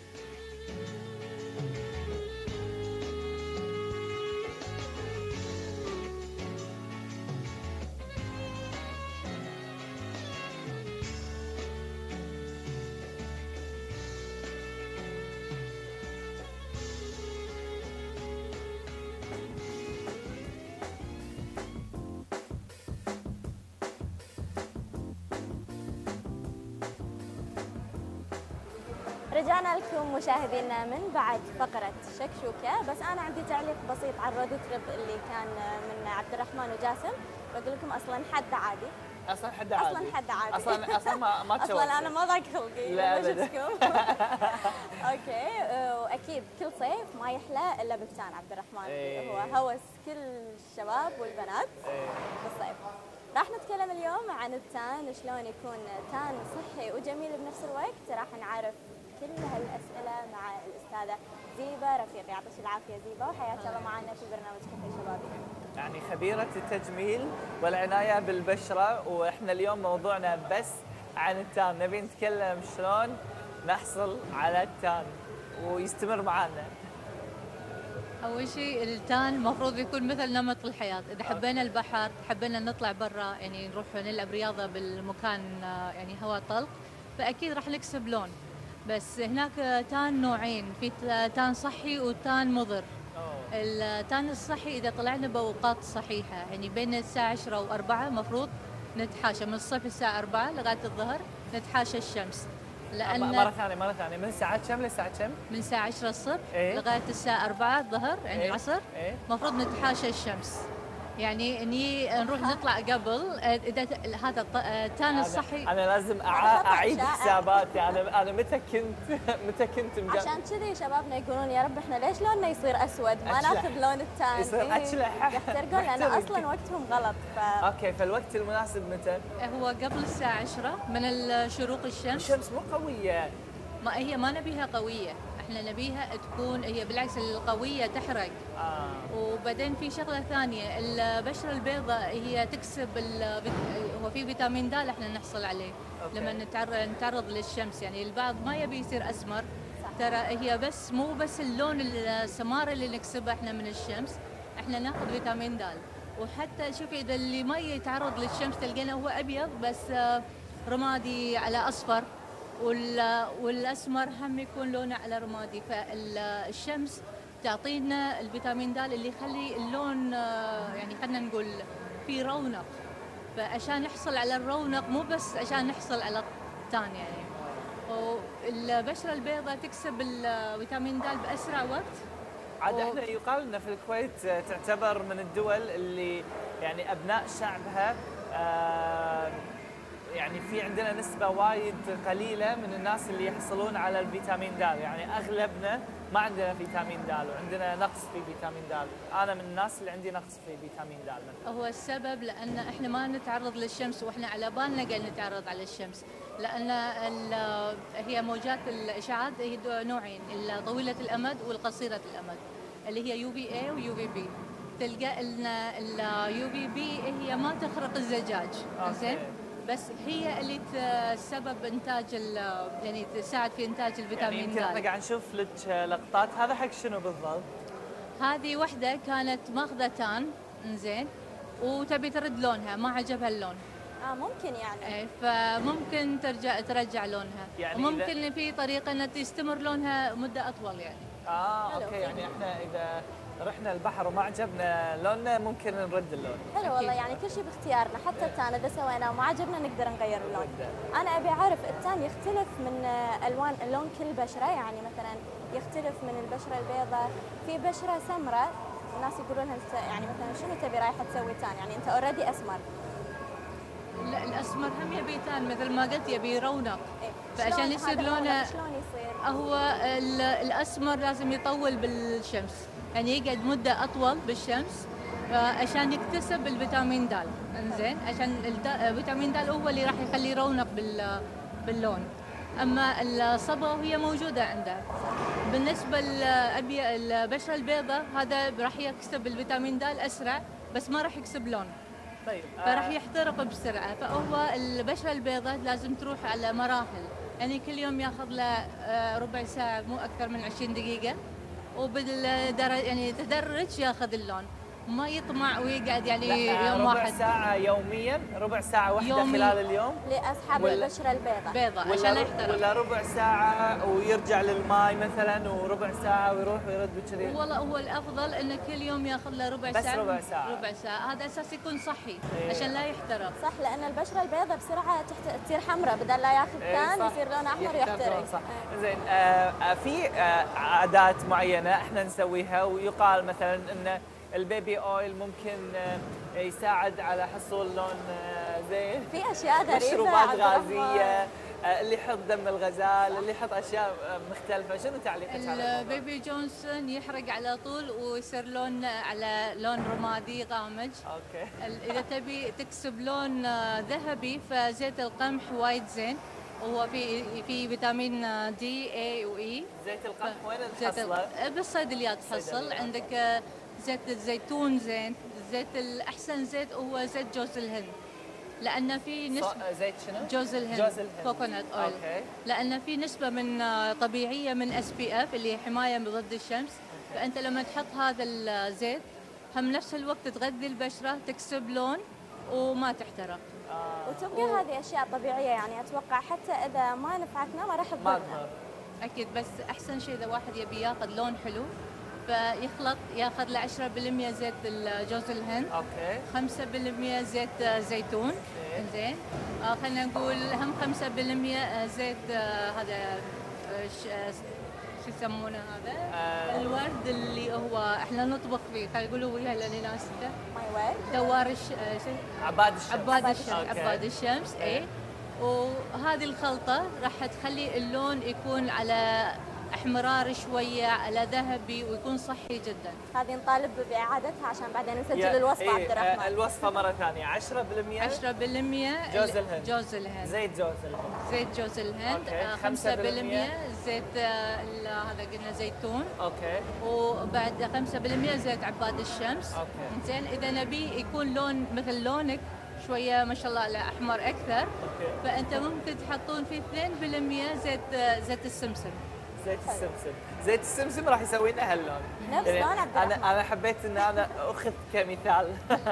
رجعنا لكم مشاهدينا من بعد فقرة شكشوكة، بس أنا عندي تعليق بسيط على الرد اللي كان من عبد الرحمن وجاسم. بقول لكم أصلاً حد عادي. أصلاً حد عادي. أصلاً حد عادي. أصلاً ما تشوف. أصلاً أنا ما ضاق خلقي لا لما شفتكم. أوكي، وأكيد كل صيف ما يحلى إلا بفتان عبد الرحمن. هو هوس كل الشباب والبنات بالصيف. راح نتكلم اليوم عن التان، شلون يكون تان صحي وجميل بنفس الوقت. راح نعرف كل هالأسئلة مع الأستاذة زيبة رفيق. يعطيك العافية زيبة، وحياك الله معنا في برنامج كافيه شبابي. يعني خبيرة التجميل والعناية بالبشرة، وإحنا اليوم موضوعنا بس عن التان. نبي نتكلم شلون نحصل على التان ويستمر معنا. أول شيء التان المفروض يكون مثل نمط الحياة. إذا حبينا البحر، حبينا نطلع برا، يعني نروح نلعب رياضة بالمكان يعني هواء طلق، فأكيد راح نكسب لون. بس هناك تان نوعين، في تان صحي وتان مضر. التان الصحي إذا طلعنا بأوقات صحيحة، يعني بين الساعة 10 و4 مفروض نتحاشى من الصبح الساعة 4 لغاية الظهر، نتحاشى الشمس. لان مرة ثانية من الساعة كم للساعة كم؟ من الساعه 10 الصبح إيه؟ لغايه الساعه 4 الظهر يعني إيه؟ العصر إيه؟ المفروض نتحاشى الشمس. يعني اني نروح نطلع قبل اذا هذا التان الصحي. انا لازم اعيد حساباتي. انا متى كنت عشان كذي شبابنا يقولون يا رب احنا ليش لوننا يصير اسود ما ناخذ لون التان. يصير أشلح. يحترقون لان اصلا وقتهم غلط. اوكي فالوقت المناسب متى؟ هو قبل الساعه 10 من الشروق الشمس. الشمس مو قوية. هي ما نبيها قويه، احنا نبيها تكون هي بالعكس القويه تحرق. وبعدين في شغله ثانيه، البشره البيضاء هي تكسب هو في فيتامين د احنا نحصل عليه. أوكي. لما نتعرض للشمس. يعني البعض ما يبي يصير اسمر. ترى هي بس مو بس اللون السمار اللي نكسبه احنا من الشمس، احنا ناخذ فيتامين د. وحتى شوفي اذا اللي ما يتعرض للشمس تلقينا هو ابيض بس رمادي على اصفر، والاسمر هم يكون لونه على رمادي. فالشمس تعطينا الفيتامين د اللي يخلي اللون يعني خلينا نقول في رونق. فعشان نحصل على الرونق مو بس عشان نحصل على التان يعني. والبشره البيضاء تكسب الفيتامين د باسرع وقت. عاد احنا يقال ان في الكويت تعتبر من الدول اللي يعني ابناء شعبها يعني في عندنا نسبة وايد قليلة من الناس اللي يحصلون على الفيتامين د. يعني اغلبنا ما عندنا فيتامين د وعندنا نقص في فيتامين د. انا من الناس اللي عندي نقص في فيتامين د مثلا. هو السبب لان احنا ما نتعرض للشمس واحنا على بالنا قاعد نتعرض على الشمس. لان هي موجات الاشعاعات هي نوعين، طويلة الامد والقصيرة الامد اللي هي UVA و UVB. تلقى ان UVB هي ما تخرق الزجاج زين، بس هي اللي تسبب انتاج يعني تساعد في انتاج الفيتامين د. يعني يمكن احنا قاعد نشوف لك لقطات. هذا حق شنو بالضبط؟ هذه وحده كانت ماخذه تان زين وتبي ترد لونها، ما عجبها اللون. ممكن يعني. ايه فممكن ترجع لونها. يعني وممكن في طريقه انها تستمر لونها مده اطول يعني. اوكي يعني احنا اذا رحنا البحر وما عجبنا لوننا ممكن نرد اللون. حلو والله. يعني كل شيء باختيارنا. حتى التان اذا سويناه وما عجبنا نقدر نغير اللون. انا ابي اعرف التان يختلف من الوان لون كل بشره. يعني مثلا يختلف من البشره البيضاء في بشره سمراء الناس يقولون لها يعني مثلا شنو تبي رايحه تسوي تان؟ يعني انت اوريدي اسمر. لا الاسمر هم يبي تان مثل ما قلت يبي رونق. فعشان يصير لونه شلون يصير؟ هو الاسمر لازم يطول بالشمس، يعني يقعد مده اطول بالشمس عشان يكتسب الفيتامين د. انزين عشان الفيتامين د هو اللي راح يخلي رونق باللون. اما الصبغه هي موجوده عنده. بالنسبه للبشره البيضاء هذا راح يكسب الفيتامين د اسرع بس ما راح يكسب لون. طيب فراح يحترق بسرعه. فهو البشره البيضاء لازم تروح على مراحل. يعني كل يوم ياخذ له ربع ساعه مو اكثر من 20 دقيقه، يعني تدرج ياخذ اللون. ما يطمع ويقعد يعني يوم ربع واحد. ساعة يوميا، ربع ساعة واحدة خلال اليوم لأصحاب البشرة البيضاء عشان لا يحترق. ولا ربع ساعة ويرجع للماء مثلا وربع ساعة ويروح ويرد بكذي؟ والله هو الأفضل إنه كل يوم ياخذ له ربع بس ساعة. ربع ساعة. ربع ساعة هذا أساس يكون صحي عشان لا يحترق. صح لأن البشرة البيضاء بسرعة تصير حمراء بدل لا ياخذ تان يصير لونه أحمر يحترق. صح. زين في عادات معينة احنا نسويها ويقال مثلا إن البيبي اويل ممكن يساعد على حصول لون زين. في اشياء غريبه. مشروبات غازيه، اللي يحط دم الغزال، اللي يحط اشياء مختلفه. شنو تعليقك على البيبي جونسون يحرق على طول ويصير لون على لون رمادي غامج. اوكي. اذا تبي تكسب لون ذهبي فزيت القمح وايد زين. وهو في فيتامين دي اي واي. زيت القمح وين نحصله؟ بالصيدليات تحصل. عندك زيت الزيتون زين. الزيت الأحسن زيت هو زيت جوز الهند. لأن في نسبة زيت شنو؟ جوز الهند. كوكونات أويل. أوكي. لأن في نسبة من طبيعية من SPF اللي هي حماية ضد الشمس. فأنت لما تحط هذا الزيت هم نفس الوقت تغذي البشرة تكسب لون وما تحترق. وتبقى هذه أشياء طبيعية. يعني أتوقع حتى إذا ما نفعتنا ما راح تضرنا. أكيد. بس أحسن شيء إذا واحد يبي ياخذ لون حلو فيخلط ياخذ له 10% زيت جوز الهند، اوكي 5% زيت زيتون، زين خلينا نقول هم 5% زيت هذا شو يسمونه هذا؟ الورد اللي هو احنا نطبخ فيه، خلينا نقولوا وياه اللي ناسته ماي ورد، دوار عباد الشمس. عباد الشمس اي. وهذه الخلطه راح تخلي اللون يكون على احمرار شويه على ذهبي ويكون صحي جدا. هذه نطالب باعادتها عشان بعدين نسجل الوصفه عبد الرحمن. الوصفه مره ثانيه 10% 10% جوز الهند، جوز الهند، زيت جوز الهند، زيت جوز الهند، 5% زيت هذا قلنا زيتون، اوكي، وبعد 5% زيت عباد الشمس. اوكي زين اذا نبي يكون لون مثل لونك شويه ما شاء الله على احمر اكثر، فانت ممكن تحطون فيه 2% زيت السمسم. زيت السمسم، زيت السمسم راح يسوي لنا هاللون. نفس لون عبد الرحمن. انا حبيت ان انا اخذ كمثال.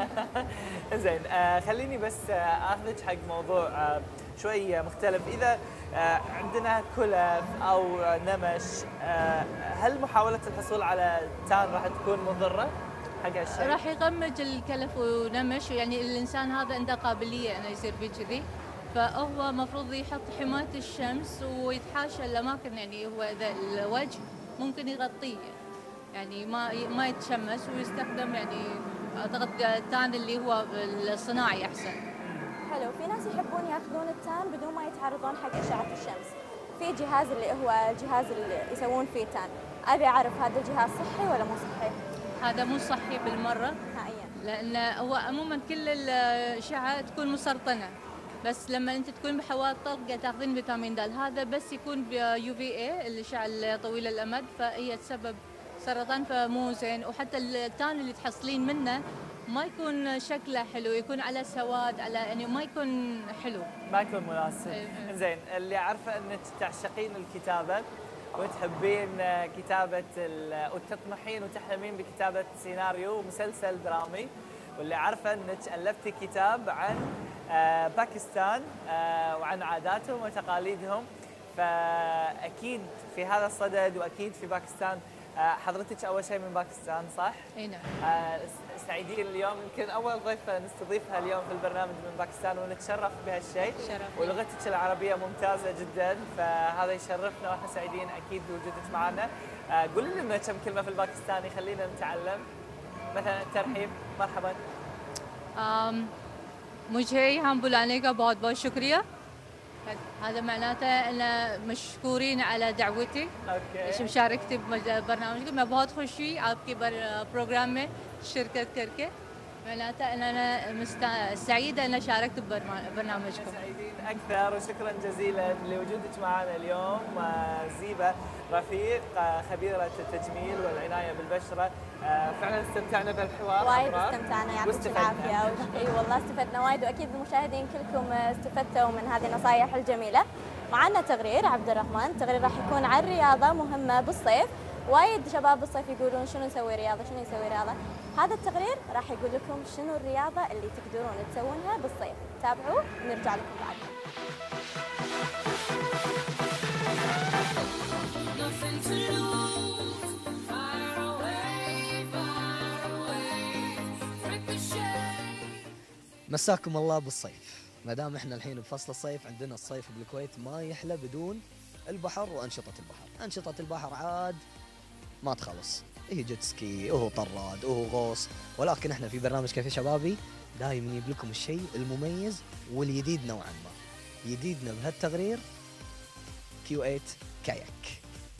زين خليني بس اخذك حق موضوع شوي مختلف. اذا عندنا كلف او نمش، هل محاوله الحصول على تان راح تكون مضره حق هالشيء؟ راح يغمج الكلف ونمش، يعني الانسان هذا عنده قابليه انه يصير فيه كذي، فهو مفروض يحط حماية الشمس ويتحاشى الأماكن، يعني هو إذا الوجه ممكن يغطيه، يعني ما يتشمس ويستخدم، يعني أعتقد التان اللي هو الصناعي أحسن. حلو. في ناس يحبون ياخذون التان بدون ما يتعرضون حق أشعة الشمس. في جهاز اللي هو الجهاز اللي يسوون فيه تان، أبي أعرف هذا الجهاز صحي ولا مو صحي؟ هذا مو صحي بالمرة نهائيا، لأن هو عموما كل الأشعة تكون مسرطنة، بس لما انت تكون بحوالي طلقه تاخذين فيتامين د، هذا بس يكون بيو في اي الاشعه طويله الامد، فهي تسبب سرطان فمو زين. وحتى التان اللي تحصلين منه ما يكون شكله حلو، يكون على سواد، على يعني ما يكون حلو، ما يكون مناسب. زين اللي عارفه انك تعشقين الكتابه وتحبين كتابه وتطمحين وتحلمين بكتابه سيناريو مسلسل درامي، واللي عارفه انك الفتي كتاب عن باكستان وعن عاداتهم وتقاليدهم، فاكيد في هذا الصدد واكيد في باكستان. حضرتك اول شيء من باكستان صح؟ اي نعم. سعيدين اليوم، يمكن اول ضيفه نستضيفها اليوم في البرنامج من باكستان ونتشرف بهالشيء، ولغتك العربيه ممتازه جدا، فهذا يشرفنا واحنا سعيدين اكيد بوجودك معنا. قولي لنا كم كلمه في الباكستاني خلينا نتعلم، مثلا الترحيب مرحبا. मुझे यहाँ बुलाने का बहुत बहुत शुक्रिया। هذا معناته ان مشكورين على دعوتي مشاركتي ببرنامجكم। मैं बहुत खुश हुई आपके प्रोग्राम में शिरकत करके। معناته ان انا سعيده ان شاركت ببرنامجكم. سعيدين اكثر وشكرا جزيلا لوجودك معنا اليوم. زيبه رفيق خبيره التجميل والعنايه بالبشره، فعلا استمتعنا بالحوار. وايد استمتعنا، يعطيك العافيه. اي والله استفدنا وايد، واكيد المشاهدين كلكم استفدتوا من هذه النصائح الجميله. معنا تقرير عبد الرحمن، التقرير راح يكون عن رياضه مهمه بالصيف. وايد شباب بالصيف يقولون شنو نسوي رياضه، شنو نسوي رياضه. هذا التقرير راح يقول لكم شنو الرياضه اللي تقدرون تسوونها بالصيف. تابعوا ونرجع لكم بعد. مساكم الله بالصيف. ما دام احنا الحين بفصل الصيف، عندنا الصيف بالكويت ما يحلى بدون البحر وانشطه البحر. انشطه البحر عاد ما تخلص، هي جيت سكي، هو طراد، هو غوص، ولكن احنا في برنامج كافيه شبابي دائما يجيب لكم الشيء المميز والجديد نوعا ما. جديدنا بهالتقرير Q8 كاياك.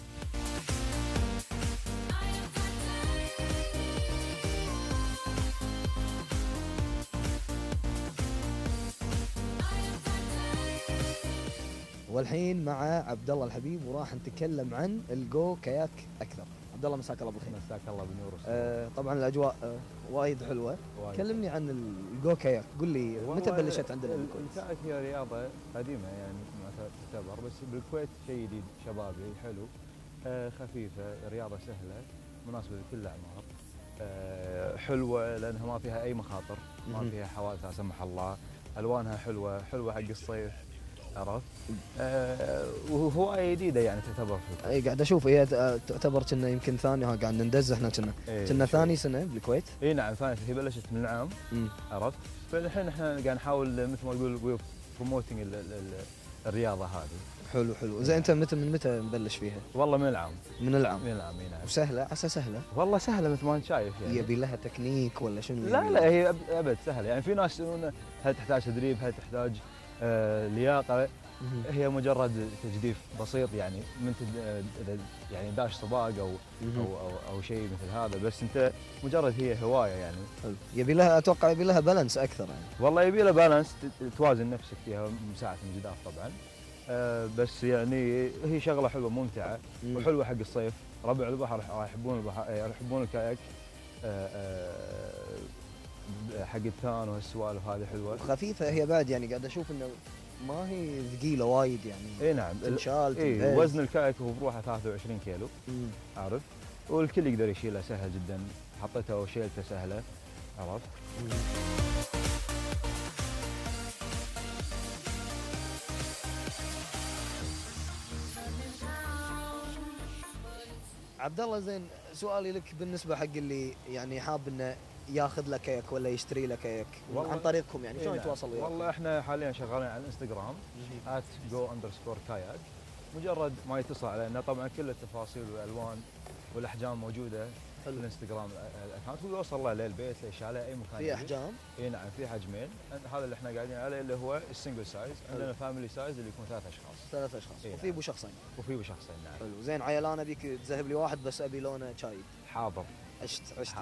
والحين مع عبد الله الحبيب وراح نتكلم عن الجو كاياك اكثر. عبد الله مساك الله بالخير. مساك الله بالنور. طبعا الاجواء وايد حلوه. كلمني عن الجو كاياك، قل لي متى بلشت عندنا بالكويت؟ الكاياك هي رياضه قديمه يعني تعتبر، بس بالكويت شيء جديد شبابي حلو، خفيفه، رياضه سهله مناسبه لكل الاعمار، حلوه لانها ما فيها اي مخاطر، ما فيها حوادث لا سمح الله، الوانها حلوه حق الصيف، عرفت؟ وهوايه جديده يعني تعتبر في اي قاعد اشوف هي تعتبر كنا يمكن ثاني، ها قاعد ندز احنا كنا ثاني سنه بالكويت. اي نعم ثاني، هي بلشت من العام. عرفت؟ فالحين احنا قاعد نحاول مثل ما تقول بروموتنج الرياضه هذه. حلو. زين انت من متى مبلش فيها؟ والله من العام. من العام اي نعم. وسهله؟ عسى سهله. والله سهله مثل ما انت شايف يعني. يبي لها تكنيك ولا شنو؟ لا هي ابد سهله يعني. في ناس يقولون هل تحتاج تدريب، هل تحتاج لياقه. هي مجرد تجديف بسيط يعني، من اذا يعني داش سباق او شيء مثل هذا، بس انت مجرد هي هوايه يعني. حلو. يبي لها اتوقع يبي لها بالانس اكثر يعني. والله يبي لها بالانس، توازن نفسك فيها مساعة الجداف طبعا. بس يعني هي شغله حلوه ممتعه وحلوه حق الصيف. ربع البحر راح يحبون الكاياك. حق التان وهالسوالف هذه حلوه خفيفه هي بعد يعني. قاعد اشوف انه ما هي ثقيله وايد يعني. اي نعم. تنشال وزن الكاياك هو بروحه 23 كيلو. عارف؟ والكل يقدر يشيلها سهل جدا. حطيته وشيلته سهله. عرفت؟ عبد الله زين، سؤالي لك بالنسبه حق اللي يعني حاب انه ياخذ له كاياك ولا يشتري له كاياك عن طريقكم يعني، شلون يتواصل وياكم؟ والله احنا حاليا شغالين على الانستغرام @go_kayak. مجرد ما يتصل علينا، طبعا كل التفاصيل والالوان والاحجام موجوده في الانستغرام الاكونت، ويوصل له للبيت للشاليه اي مكان. في احجام؟ اي نعم في حجمين. هذا اللي احنا قاعدين عليه اللي هو السنجل سايز. عندنا فاميلي سايز اللي يكون 3 اشخاص. 3 اشخاص. وفي ابو شخصين. وفي ابو شخصين نعم. حلو. زين عيل انا ابيك تذهب لي واحد بس ابي لونه شايب. حاضر. عشت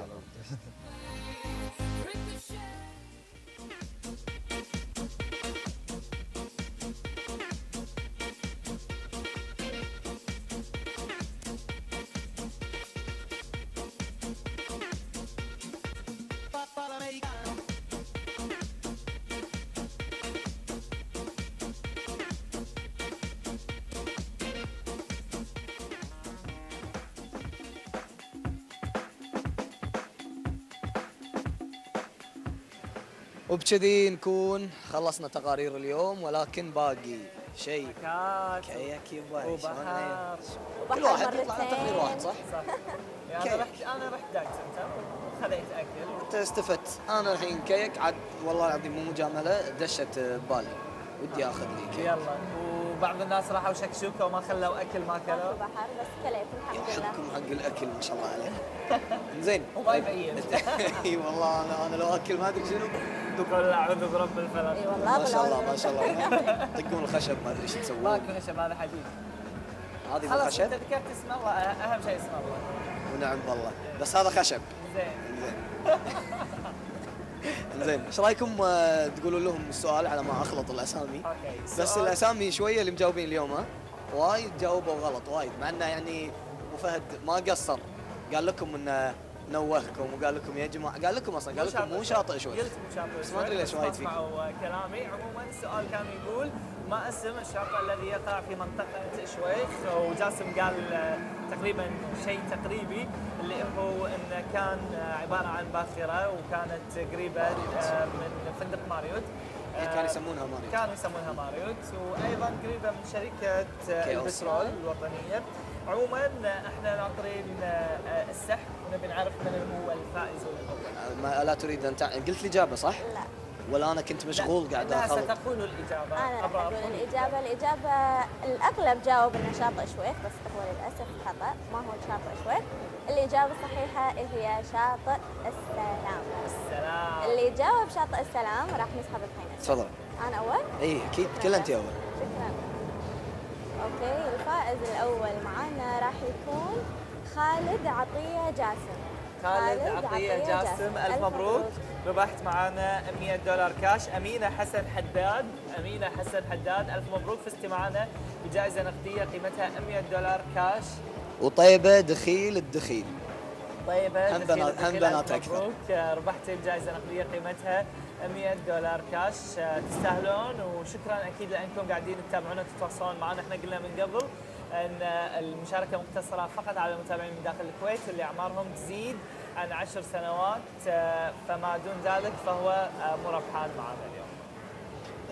وبكذي نكون خلصنا تقارير اليوم، ولكن باقي شيء. كاياك يبا وبحر. كل واحد يطلع على تقرير واحد صح؟ يعني انا رحت دايت سنتر وخذيت اكل. انت استفدت. انا الحين كاياك عاد والله العظيم مو مجامله دشت ببالي ودي اخذ لي كاياك. يلا. وبعض الناس راحوا شكشوكه وما خلوا اكل ما كلوا. بحر بس كليت الحمد لله. يحبكم حق الاكل ما شاء الله عليه. زين. وما يبين. اي والله انا لو اكل ما ادري شنو. قول اعوذ برب الفلق. اي والله ما شاء الله ما شاء الله. طقون الخشب ما ادري ايش تسوون. ماكو خشب، هذا حديد. هذه خلاص بالخشب؟ انت ذكرت اسم الله، اهم شيء اسم الله. ونعم بالله، بس هذا خشب. زين. زين، ايش رايكم تقولوا لهم السؤال على ما اخلط الاسامي؟ اوكي. بس الاسامي شويه اللي مجاوبين اليوم ها وايد جاوبوا غلط وايد، مع انه يعني ابو فهد ما قصر، قال لكم انه نوهكم وقال لكم يا جماعه، قال لكم اصلا قال لكم مو شاطئ شوي. قلت مو شاطئ بس ما ادري ليش وايد فيك. اسمعوا كلامي. عموما السؤال كان يقول ما اسم الشاطئ الذي يقع في منطقه شويخ، وجاسم قال تقريبا شيء تقريبي اللي هو انه كان عباره عن باخره وكانت قريبه من فندق ماريوت. كانوا يسمونها ماريوت. كانوا يسمونها ماريوت، وايضا قريبه من شركه البترول الوطنيه. عموما احنا ناطرين السحب ونبي نعرف من هو الفائز والاول. ما لا تريد ان قلت لي اجابه صح؟ لا. ولا انا كنت مشغول قاعد اخلط. ستقول الاجابه. انا راح اقول الاجابه الاغلب جاوب انه شاطئ شويخ، بس هو للاسف خطا، ما هو شاطئ شويخ. الاجابه الصحيحه هي شاطئ السلام. اللي جاوب شاطئ السلام راح نسحب الحين. تفضل. انا اول؟ اي اكيد كلها انت اول. شكرا. اوكي، الفائز الاول معانا راح يكون خالد عطيه جاسم. خالد عطيه جاسم، الف مبروك. ربحت معانا $100 كاش. امينه حسن حداد، الف مبروك، فزتي معانا بجائزه نقديه قيمتها $100 كاش. وطيبه دخيل الدخيل. طيبه هم بنات اكثر. مبروك، ربحتي بجائزه نقديه قيمتها $100 كاش. تستاهلون، وشكرا اكيد لانكم قاعدين تتابعونا وتتواصلون معنا. احنا قلنا من قبل ان المشاركه مقتصره فقط على المتابعين من داخل الكويت اللي اعمارهم تزيد عن 10 سنوات، فما دون ذلك فهو مربحان معنا اليوم.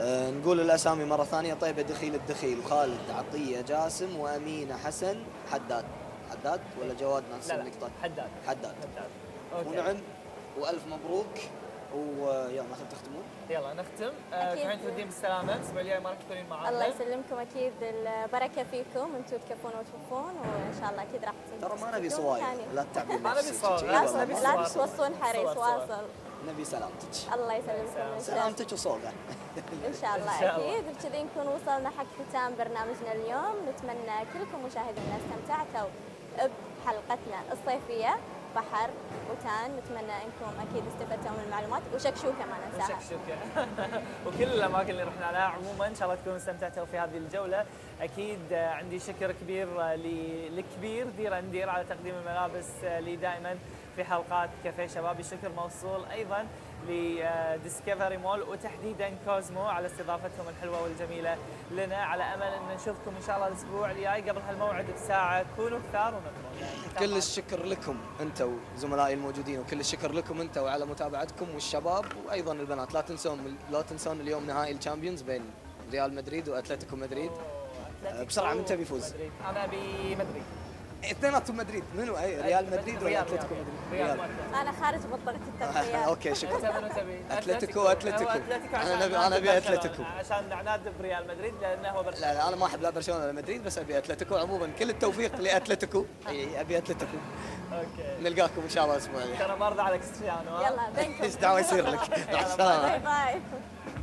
نقول الاسامي مره ثانيه. طيبه دخيل الدخيل، وخالد عطيه جاسم، وامينه حسن، حداد ولا جواد ناس النقطه؟ حداد. ونعم والف مبروك. ويلا ناخذ تختمون. يلا نختم. أكيد. كمان تودين بالسلامه، الاسبوع الجاي ما راح تكونين معنا. الله يسلمكم، اكيد البركه فيكم، انتم تكفون وتوفون، وان شاء الله اكيد راح ترى ما نبي صوايا، لا تتعبين ما نبي نفسك. صوايا. لا توصون حريص واصل. نبي سلامتك. الله يسلمكم. سلامتك وصوغه. ان شاء الله اكيد. بكذي نكون وصلنا حق ختام برنامجنا اليوم. نتمنى كلكم مشاهدينا استمتعتوا بحلقتنا الصيفيه بحر وتان. نتمنى انكم اكيد استفدتوا من المعلومات، وشكشوكه ما ننساها. وشكشوكه وكل الاماكن اللي رحنا لها. عموما ان شاء الله تكونوا استمتعتوا في هذه الجوله. اكيد عندي شكر كبير للكبير دير اندير على تقديم الملابس لي دائما في حلقات كافيه شبابي. شكر موصول ايضا لديسكفري مول وتحديدا كوزمو على استضافتهم الحلوه والجميله لنا. على امل ان نشوفكم ان شاء الله الاسبوع الجاي قبل هالموعد بساعه. كونوا كثار ونطلعون. كل الشكر لكم انتم وزملائي الموجودين، وكل الشكر لكم انتم على متابعتكم، والشباب وايضا البنات. لا تنسون اليوم نهائي الشامبيونز بين ريال مدريد واتلتيكو مدريد. بسرعه من تبي يفوز؟ انا ابي مدريد. اثنيناتهم مدريد. منو ريال مدريد ولا اتلتيكو مدريد؟ ريال. انا خارج منطقه التغطيات. اوكي شكرا. منو تبي؟ اتلتيكو. انا ابي اتلتيكو عشان نعناد بريال مدريد لانه هو برشلونه. لا انا ما احب لا برشلونه ولا مدريد، بس ابي اتلتيكو. عموما كل التوفيق لاتلتيكو. ابي اتلتيكو. اوكي نلقاكم ان شاء الله الاسبوع الجاي. ترى مرضى على كريستيانو. يلا بينكم. ايش دعوه يصير لك؟ مع السلامه. باي باي.